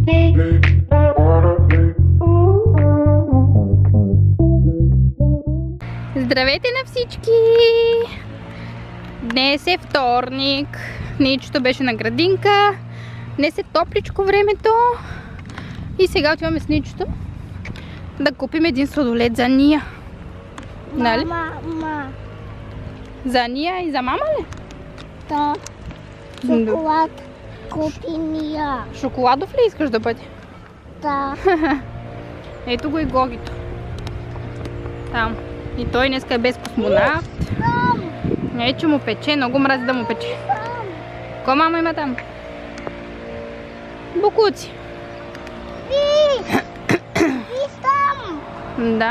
Здравейте на всички! Днес е вторник. Ничето беше на градинка. Днес е топличко времето. И сега отиваме с Ничето да купим един сладолед за Ния. Нали? Мама. За Ния и за мама ли? Да. Шоколад купи Ния. Шоколадов ли искаш да бъде? Да. Ето го и Гогито. Там. И той днеска е без космонавт. Не, че му пече, много мрази да му пече. Ко мама има там? Букуци. Виж там. Да.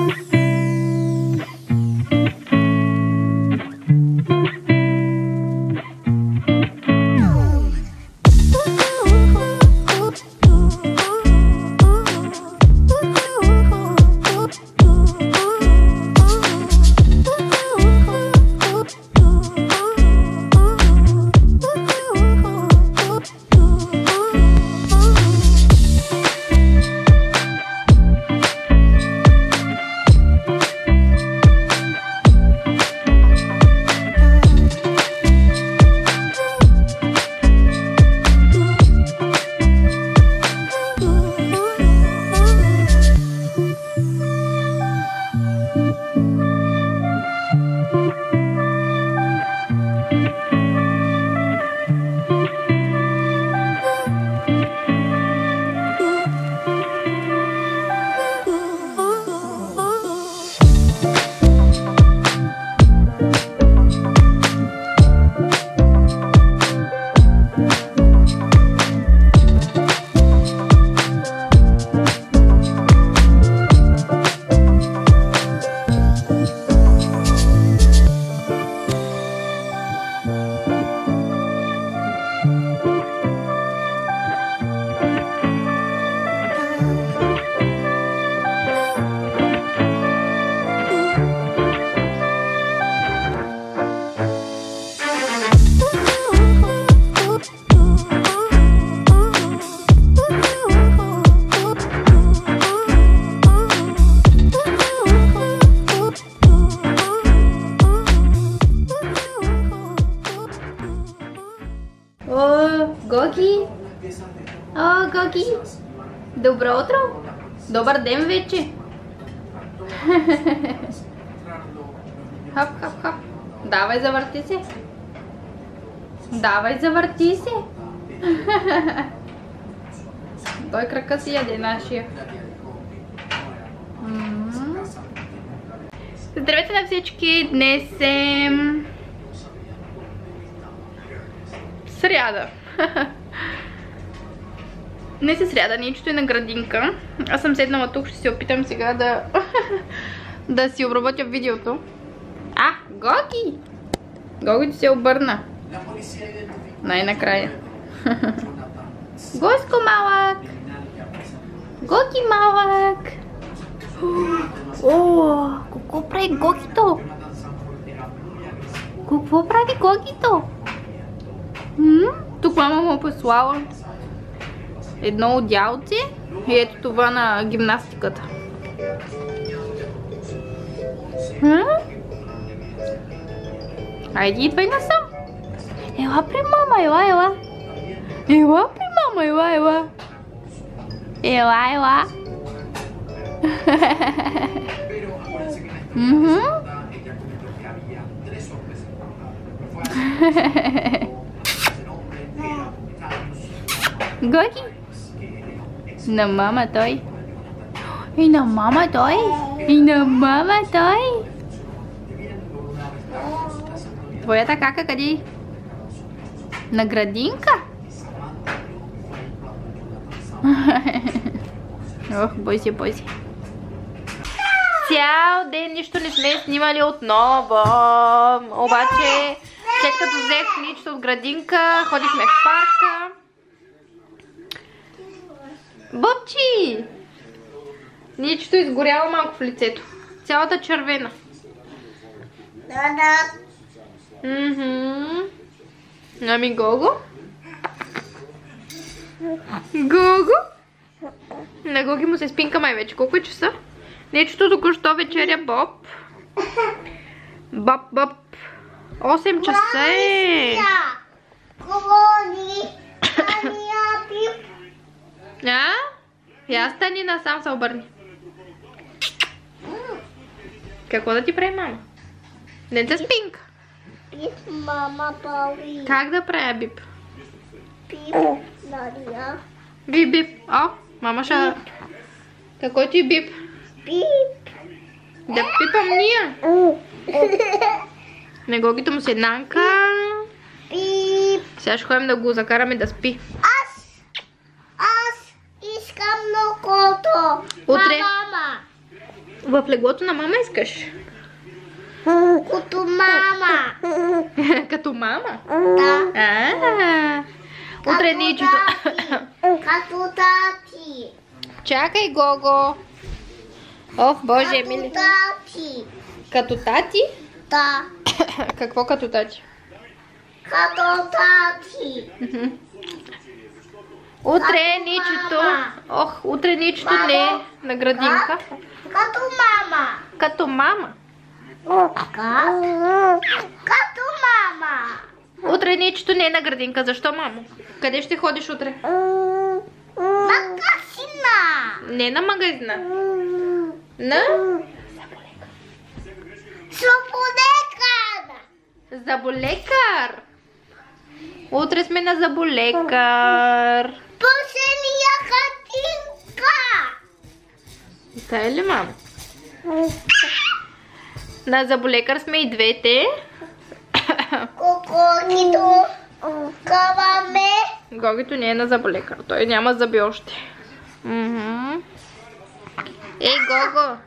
Гоги! О, Гоги! Добро утро! Добър ден вече! Хоп, хоп, хоп! Давай, завърти се! Давай, завърти се! Той крака си яде нашия. Здравейте на всички! Днес е сряда. Днес е сряда, Ничето е на градинка. Аз съм седнала тук, ще се опитам сега да си обработя видеото. Гоги! Гоги се обърна. Най-накрая. Гойско малък! Гоги малък! О, какво прави Гогито? Какво прави Гогито? Тук мама му е послала едно одялце и ето това на гимнастиката. Айде, идвай насам. Ела при мама, ела. Ела при мама, ела. Ела. Гоги? На мама той. И на мама той. И на мама той. Твоята кака къде? На градинка? Ох, бой се. Цял ден нищо не сме снимали отново. Обаче, след като взех Ничето от градинка, ходихме в парка. Бобчи! Ничето изгорява малко в лицето. Цялата червена. Да. Ами Гого? Гого? На Гоги му се спинка май вече. Колко е часа? Нечето току-що вечеря Боб. Боб. 8 часа е. Я стани насам, се обърни. Какво да ти прави мама? Не да спинка. Бип, мама Паули. Как да правя бип? Бип, Дария. Бип. О, мама ще... Какво ти бип? Бип. Да пипам ние. Не Гогито му седнанка. Бип. Сега ще ходим да го закараме да спи. Аз искам локото. Утре. Мама. В леглото на мама искаш? Като мама. Като мама? Да. Утре Ничето. Като тати. Чакай, Гого. Ох, боже, мили. Като тати. Като тати? Да. Какво като тати? Като тати. Утре Ничето. Ох, утре Ничето не е на градинка. Като мама. Като мама. Като мама. Утре Ничето не е на градинка. Защо, мамо? Къде ще ходиш утре? Магазина. Не на магазина. На? Зъболекар. Заболекар. Утре сме на заболекар. Пълсения хатинка. Тая ли, мама? На заболекар сме и двете. Кококито. Каваме. Гогито не е на заболекар. Той няма зъби още. Ей, Гого!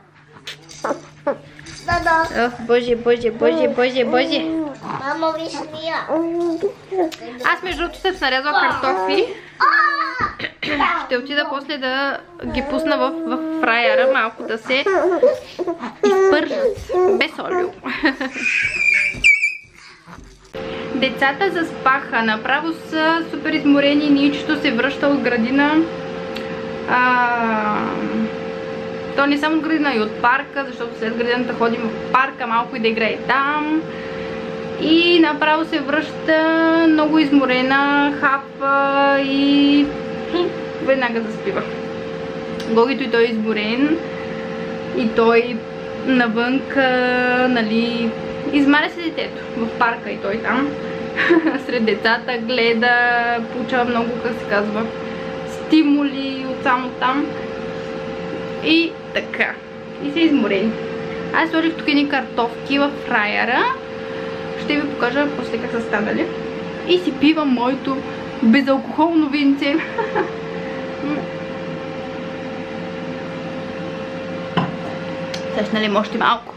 Да. Ох, боже. Мама, виж мия. Аз между другото се нарязва картофи. Ще отида после да ги пусна в фрайера, малко да се изпържат. Без олио. Децата заспаха. Направо са супер изморени. Ничето се връща от градина. То не само от градина, и от парка, защото след градината ходим в парка малко и да играе там. И направо се връща много изморена, хапва и веднага заспива. Гогито и той е изморен. И той навънка, нали, измаря се детето в парка и той там. Сред децата гледа, получава много, как се казва, стимули от само там. И така. И се изморени. Аз сложих тук едни картофки в фрайера. Ще ви покажа после как са станали. И си пивам моето безалкохолно винце. Сега ще налим още малко.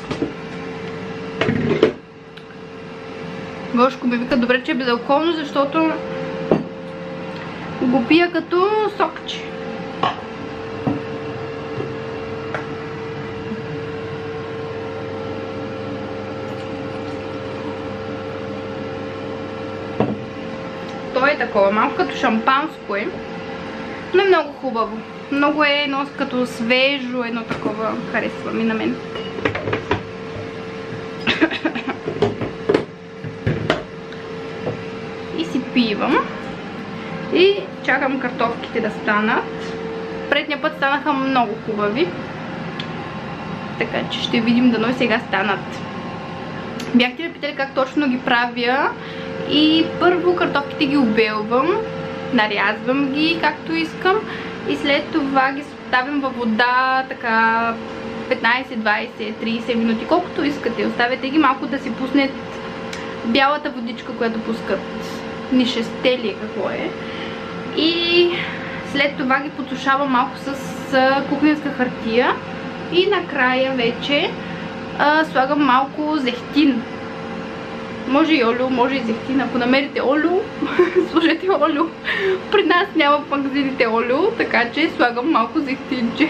Гошко ми вика, добре, че е безалкохолно, защото го пия като сокче. То е такова, малко като шампанско е, но е много хубаво. Много е едно като свежо, едно такова, харесва ми на мен. И си пивам. И чакам картофките да станат. Предния път станаха много хубави. Така че ще видим дано и сега станат. Бяхте ме питали как точно ги правя. И първо картофките ги обелвам, нарязвам ги както искам и след това ги оставям във вода така 15, 20, 30 минути, колкото искате. Оставяте ги малко да си пуснат бялата водичка, която пускат нишесте ли какво е. И след това ги подсушавам малко с кухненска хартия и накрая вече слагам малко зехтин. Може и олио, може и зехтин. Ако намерите олио, сложете олио. При нас няма в магазините олио, така че слагам малко зехтинче.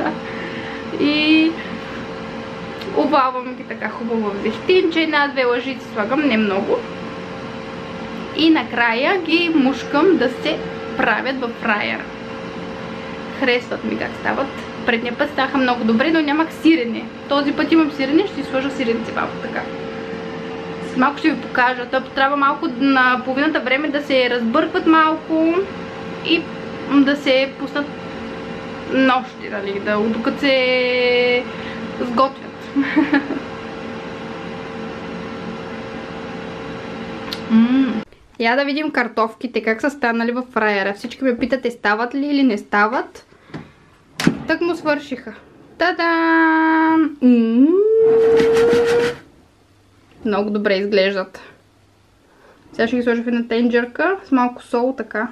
И обвалвам ги така хубаво в зехтинче. Една-две лъжици слагам, не много. И накрая ги мушкам да се правят в фраера. Харесват ми как стават. Предния път ставаха много добре, но нямах сирене. Този път имам сирене, ще си сложа сиренце малко така. Малко ще ви покажа. То трябва малко на половината време да се разбъркват малко и да се пуснат нощи, нали, докато се сготвят. Я да видим картофките, как са станали в фраера. Всички ме питате, стават ли или не стават. Так му свършиха. Та-дам! Много добре изглеждат. Сега ще ги сложа в една тенджерка с малко сол, така.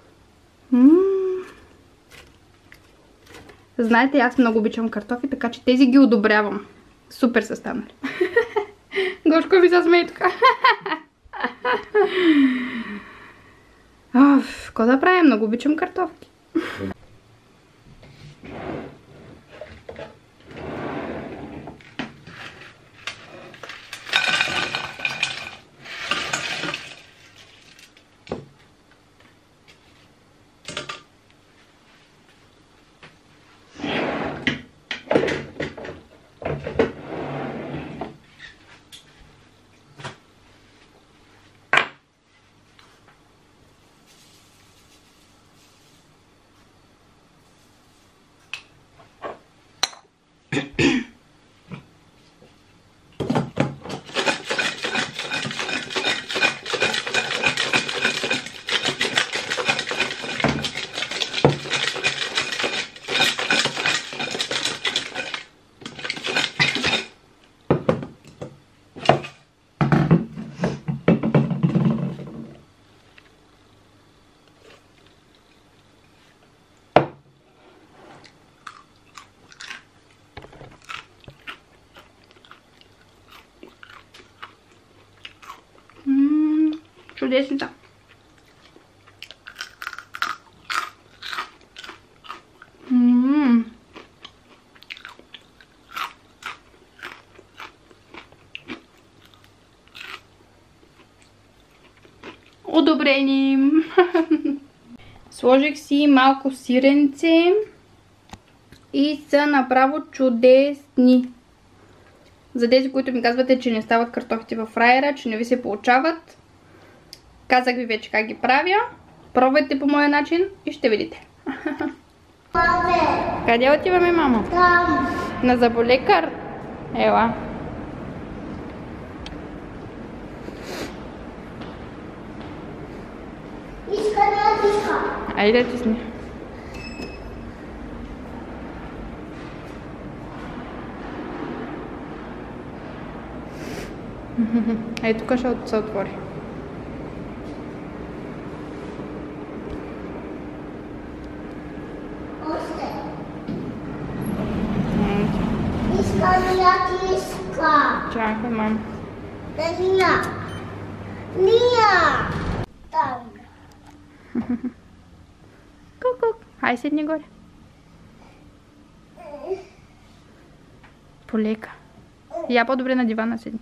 Знаете, аз много обичам картофи, така че тези ги одобрявам. Супер са станали. Гошко ми се смее така. Какво да правим? Много обичам картофки. Чудесни са. Одобрени. Сложих си малко сиренце и са направо чудесни. За тези, които ми казвате, че не стават картофите в фраера, че не ви се получават, казах ви вече как ги правя. Пробвайте по моя начин и ще видите. Къде отиваме, мамо? Там. На зъболекар? Ела. Айде да тисни. Ей, тук ще се отвори. Чакай, мам. Ния. Там. Ку-ку. Хай, седни горе. Полека. Я по-добре на дивана седни.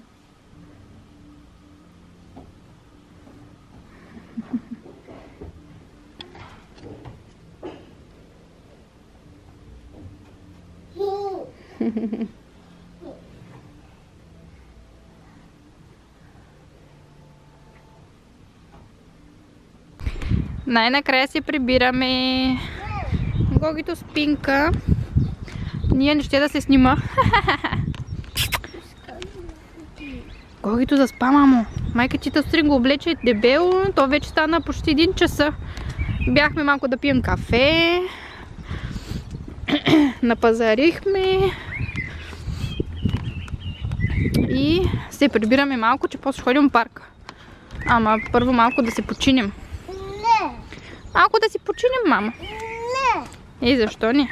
Най-накрая се прибираме. Гогито спинка. Ние не ще да се снима. Гогито заспа, мамо. Майка ти Тастрин го облече дебело. То вече стана почти 1 часа. Бяхме малко да пием кафе. Напазарихме. И се прибираме малко, че после ходим в парка. Ама първо малко да се починим. Не. Малко да си починим, мама. Не. И защо не?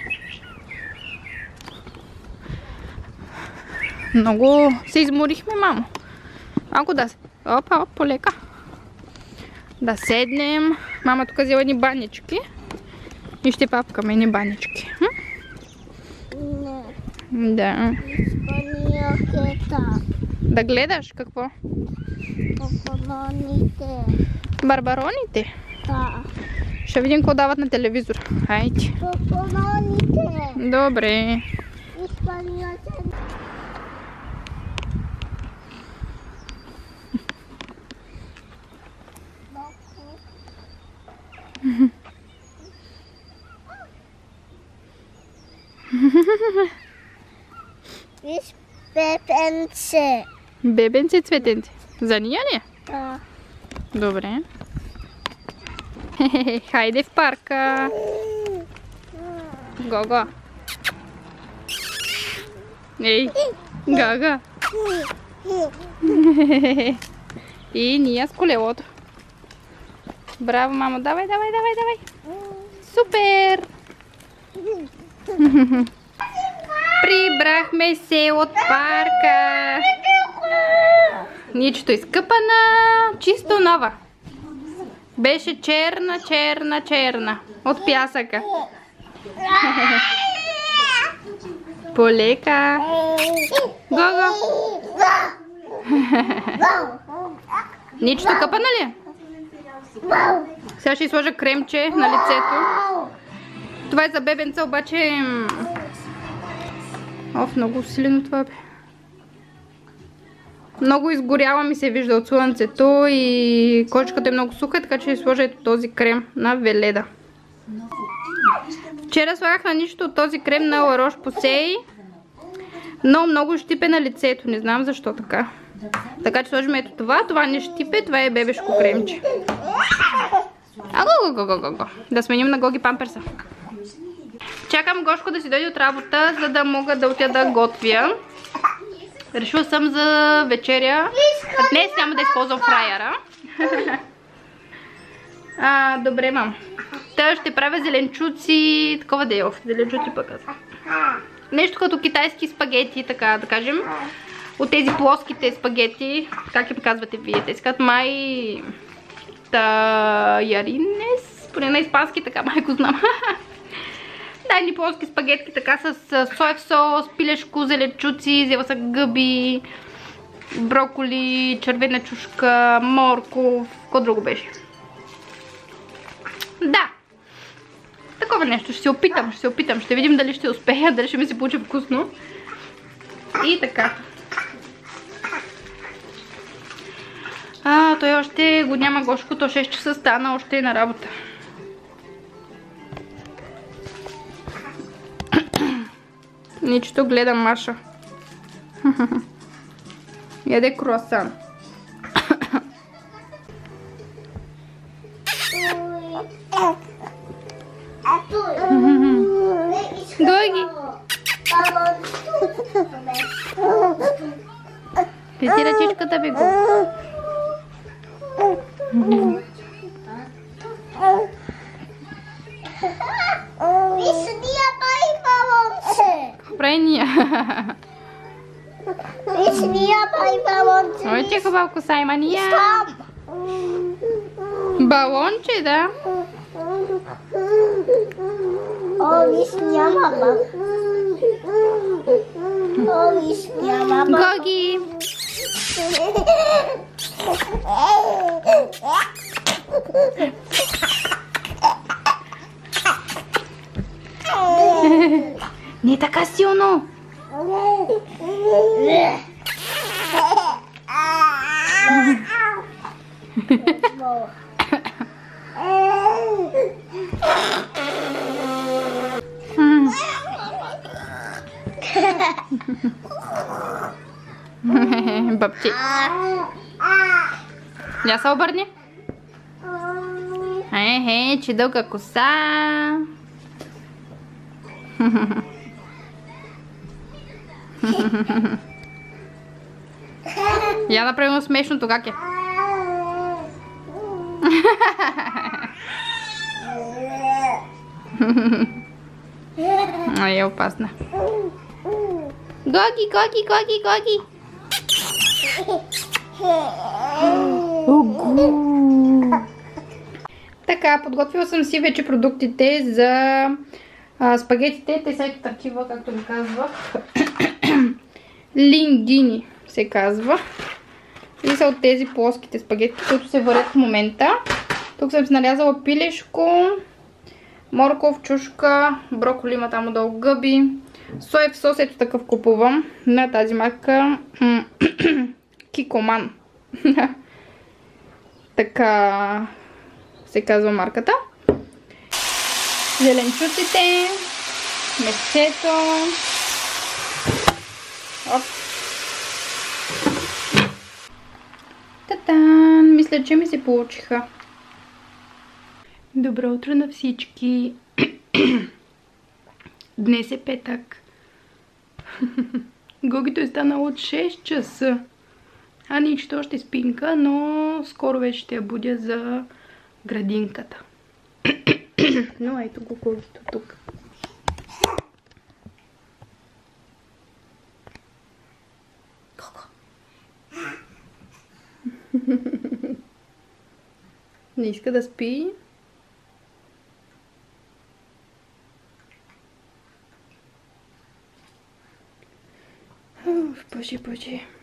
Много се изморихме, мамо. Малко да се... Опа, полека. Да седнем. Мама тук взела едни банички. И ще папкаме едни банички. Не. Да. Да гледаш какво? Барбароните. Барбароните? Да. Ще видим какво дават на телевизора. Хайде. Добре. Виж бебенце. Бебенце цветенце. За нея ли? Да. Добре. Хайде в парка. Гого. Ей, Гага. И ние с колелото. Браво, мамо. Давай, давай, давай, давай. Супер! Прибрахме се от парка. Ничето изкъпана, чисто нова. Беше черна, черна, черна. От пясъка. Полека. Гого. Ничето къпана ли? Сега ще сложа кремче на лицето. Това е за бебенца, обаче... Оф, много силено това бе. Много изгоряла ми се вижда от слънцето и кожичката е много суха, така че ще сложа ето този крем на Веледа. Вчера слагах на нищо от този крем на La Roche-Posay, но много щипе на лицето, не знам защо така. Така че сложим ето това, това не щипе, това е бебешко кремче. Аго. Да сменим на Гоги памперса. Чакам Гошко да си дойде от работа, за да мога да отида да готвя. Решила съм за вечеря. Днес няма да използвам фрайера. Добре, мам. Та ще правя зеленчуци, такова да е, зеленчуци пък. Нещо като китайски спагети, така да кажем. От тези плоските спагети, как им казвате вие? Те си казват май... Таяринес? Поне на испански така майко знам. Да, едни плоски спагетки така с соев сос, пилешко, зеленчуци, взела са гъби, броколи, червена чушка, морков, какво друго беше? Да, такова нещо, ще се опитам, ще видим дали ще успея, дали ще ми се получи вкусно. И така. Той още го няма Гошко, то 6 часа стана, още е на работа. Ничето гледа Маша. Яде круасан. Гоги. Пети ръчичката ви го. Прави ния. Ой, че хубаво коса има ния. Балонче, да. Гоги. Не така силно. Бабче. Я се обърни. Че дълга коса. Я направим смешното, как е? Ай, е опасна. Гоги, Гоги, Гоги, Гоги. Така, подготвила съм си вече продуктите за спагетите. Те са такива, както ви казвах. Лингини се казва. И са от тези плоските спагети, които се варят в момента. Тук съм си нарязала пилешко, морков, чушка, броколи има там отдолу, гъби. Соев сос, ето такъв купувам на тази марка Кикоман. Така се казва марката. Зеленчуците, месчето. Оп. Та-дан! Мисля, че ми се получиха. Добро утро на всички! Днес е петък. Гогито е станало от 6 часа. Аничето още спинка, но скоро вече ще я будя за градинката. Но ето го Гогито тук. Не иска да спи. Боже, боже.